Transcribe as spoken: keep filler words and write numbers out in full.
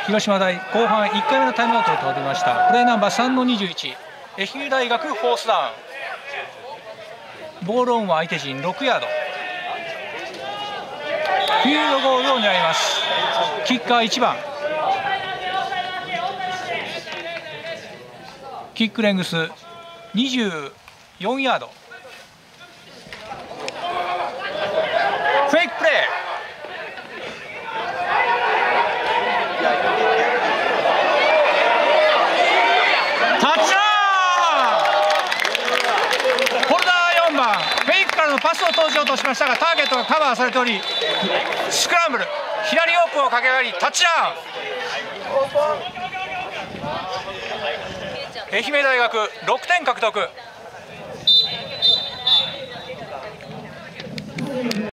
広島大後半いっかいめのタイムアウトを取りました。プレーナンバーさんのにじゅういち、愛媛大学フォースダウン。ボールオンは相手陣ろくヤード。フィールドゴールを狙います。キッカーいちばん、キックレングスにじゅうよんヤード。フェイクプレー、タッチダウン。ホルダーよんばん、フェイクからのパスを投じようとしましたがターゲットがカバーされており、スクランブル左オープンを駆け上がりタッチダウン。愛媛大学ろくてん獲得。